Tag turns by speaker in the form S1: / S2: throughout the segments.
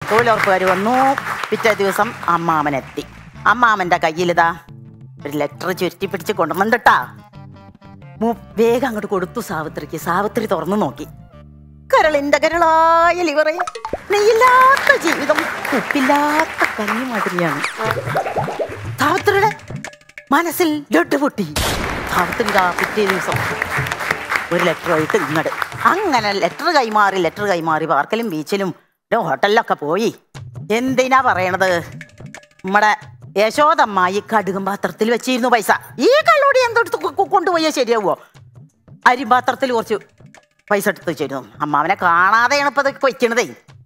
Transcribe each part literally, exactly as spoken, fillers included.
S1: തൊഴിലുറപ്പുകാർ വന്നു. പിറ്റേ ദിവസം അമ്മാമനെത്തി. അമ്മാമൻ്റെ കയ്യിലിതാ ഒരു ലെറ്റർ ചുരുട്ടി പിടിച്ച് കൊണ്ടുവന്നിട്ടാ. വേഗം അങ്ങോട്ട് കൊടുത്തു സാവിത്രിക്ക്. സാവിത്രി തുറന്നു നോക്കി. കരളിൻ്റെ കരളായ ലിവറേ, നെയ്യില്ലാത്ത ജീവിതം, ഉപ്പില്ലാത്ത കഞ്ഞി മാതിരിയാണ്. സാവിത്രിയുടെ മനസ്സിൽ ലഡ്ഡു പൊട്ടി. സാവിത്രിയുടെ പിറ്റേ ദിവസം ഒരു ലെറ്ററായിട്ട് ഇങ്ങോട്ട്. അങ്ങനെ ലെറ്റർ കൈമാറി ലെറ്റർ കൈമാറി പാർക്കലും ബീച്ചിലും ഹോട്ടലിലൊക്കെ പോയി. എന്തിനാ പറയണത്, നമ്മുടെ യശോദമ്മായി കടുകും പാത്രത്തിൽ വെച്ചിരുന്നു പൈസ. ഈ കള്ളോടി എന്തെടുത്ത് കൊണ്ടുപോയാൽ ശരിയാവുമോ? അരിപാത്രത്തിൽ കുറച്ച് പൈസ എടുത്ത് വെച്ചിരുന്നു. അമ്മാവനെ കാണാതെയാണ് ഇപ്പം ഇതൊക്കെ വയ്ക്കണതേ.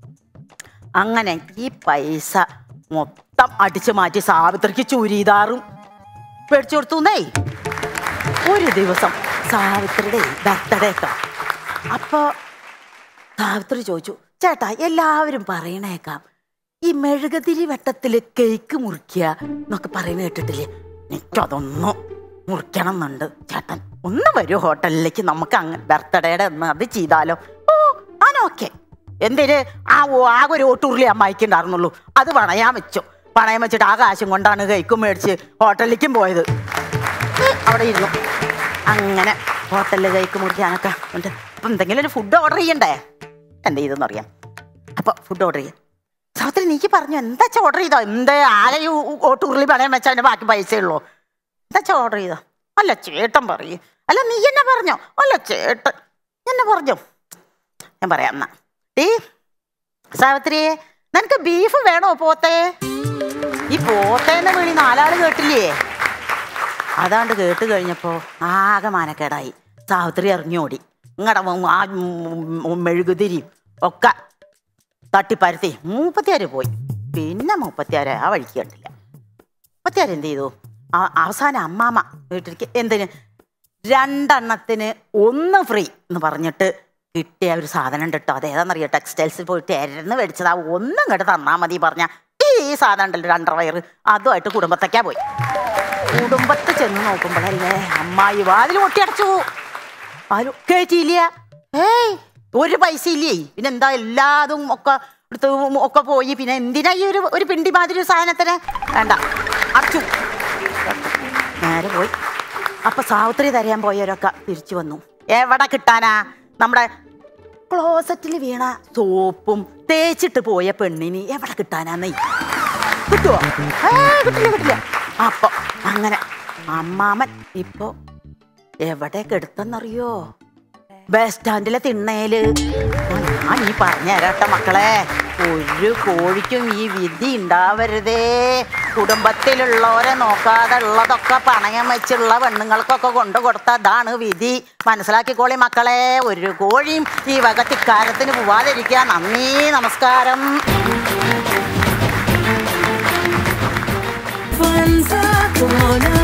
S1: അങ്ങനെ ഈ പൈസ മൊത്തം അടിച്ചു മാറ്റി സാവിത്രിക്ക് ചുരിദാറും മേടിച്ചു കൊടുത്തുന്നേ. ഒരു ദിവസം സാവിത്രിയുടെ ബർത്ത്ഡേക്കാ. അപ്പോൾ സാവിത്രി ചോദിച്ചു, ചേട്ടാ എല്ലാവരും പറയണേക്കാം ഈ മെഴുകുതിരി വട്ടത്തിൽ കേക്ക് മുറിക്കുക എന്നൊക്കെ പറയുന്നത് കേട്ടിട്ടില്ലേ? എനിക്കതൊന്നും മുറിക്കണം എന്നുണ്ട്. ചേട്ടൻ ഒന്ന് വരൂ ഹോട്ടലിലേക്ക്, നമുക്ക് അങ്ങനെ ബർത്ത്ഡേയുടെ ഒന്ന് അത് ചെയ്താലോ? ഓ ആനോക്കെ. എന്തിന്? ആ ഓ ആകെ ഒരു ഓട്ടൂറിലേ അമ്മായിക്കുണ്ടായിരുന്നുള്ളൂ, അത് പണയാൻ വെച്ചു. പണയം വെച്ചിട്ട് ആ കാശും കൊണ്ടാണ് കേക്കും മേടിച്ച് ഹോട്ടലിലേക്കും പോയത്. അവിടെ ഇരുന്നു. അങ്ങനെ ഹോട്ടലിൽ കേക്ക് മുറിക്കാനൊക്കെ ഉണ്ട്. അപ്പം എന്തെങ്കിലും ഒരു ഫുഡ് ഓർഡർ ചെയ്യണ്ടേ? എന്ത് ചെയ്തെന്ന് അറിയാം. അപ്പോൾ ഫുഡ് ഓർഡർ ചെയ്യാം. സാവിത്രി നീക്ക് പറഞ്ഞു എന്താ വെച്ചാൽ ഓർഡർ ചെയ്തോ? എന്താ ആകെ ഓട്ടൂറിൽ പണയം വെച്ചാൽ അതിൻ്റെ ബാക്കി പൈസയുള്ളൂ. എന്താ വെച്ചാൽ ഓർഡർ ചെയ്തോ? അല്ല ചേട്ടൻ പറയും. അല്ല നീ എന്നെ പറഞ്ഞോ? അല്ല ചേട്ടൻ എന്നെ പറഞ്ഞോ? ഞാൻ പറയാം എന്നാ. ടീ സാവിത്രിയെ, നിനക്ക് ബീഫ് വേണോ? പോത്തേ? ഈ പോത്തേന്ന് വിളി നാലാള് കേട്ടില്ലേ? അതാണ്ട് കേട്ട് കഴിഞ്ഞപ്പോൾ ആകെ മാനക്കേടായി. സാവിത്രി ഇറങ്ങിയോടി. ഇങ്ങടെ ആ മെഴുകുതിരിയും ഒക്കെ തട്ടിപ്പരത്തി മൂപ്പത്തിയാര് പോയി. പിന്നെ മൂപ്പത്തിയാര് ആ വഴിക്ക് കണ്ടില്ല. മുപ്പത്തിയാര് എന്ത് ചെയ്തു? അവസാനം അമ്മാമ്മ വീട്ടിലേക്ക് എന്തിന് രണ്ടെണ്ണത്തിന് ഒന്ന് ഫ്രീ എന്ന് പറഞ്ഞിട്ട് കിട്ടിയ ഒരു സാധനം ഉണ്ട് കേട്ടോ. അതേതാണെന്നറിയോ? ടെക്സ്റ്റൈൽസിൽ പോയിട്ട് എരന്ന് മേടിച്ചത്. ആ ഒന്നും ഇങ്ങോട്ട് തന്നാൽ മതി പറഞ്ഞാൽ ഈ സാധനം ഉണ്ടല്ലോ ഒരു അണ്ടർവയർ, അതുമായിട്ട് കുടുംബത്തേക്കാ പോയി. കുടുംബത്ത് ചെന്ന് നോക്കുമ്പോഴല്ലേ അമ്മായി വാതിൽ പൊട്ടിയടച്ചു. ആര് കേട്ടില്ല? ഏയ് ഒരു പൈസ ഇല്ലേ. പിന്നെ എന്താ എല്ലാതും ഒക്കെ എടുത്ത് ഒക്കെ പോയി. പിന്നെ എന്തിനാ ഈ ഒരു ഒരു പിണ്ടി മാതിരി ഒരു സാധനത്തിന്? വേണ്ട, അടച്ചു. നേരെ പോയി. അപ്പൊ സാവിത്രി തരാൻ പോയവരൊക്കെ തിരിച്ചു വന്നു. എവിടെ കിട്ടാനാ? നമ്മുടെ ക്ലോസറ്റിൽ വീണ സോപ്പും തേച്ചിട്ട് പോയ പെണ്ണിന് എവിടെ കിട്ടാനാന്നേ? കിട്ടുവോ? കിട്ടില്ല കിട്ടില്ല. അപ്പൊ അങ്ങനെ അമ്മാമൻ ഇപ്പൊ എവിടെയൊക്കെ എടുത്തെന്നറിയോ? ബസ് സ്റ്റാൻഡിലെ തിണ്ണയില്. ഞാൻ ഈ പറഞ്ഞു തരാട്ട മക്കളെ, ഒരു കോഴിക്കും ഈ വിധി ഉണ്ടാവരുതേ. കുടുംബത്തിലുള്ളവരെ നോക്കാതെ ഉള്ളതൊക്കെ പണയം വെച്ചുള്ള പെണ്ണുങ്ങൾക്കൊക്കെ കൊണ്ടു കൊടുത്തതാണ് വിധി. മനസ്സിലാക്കിക്കോളി മക്കളെ. ഒരു കോഴിയും ഈ വകത്തിക്കാരത്തിന് പോവാതിരിക്കുക. നന്ദി, നമസ്കാരം.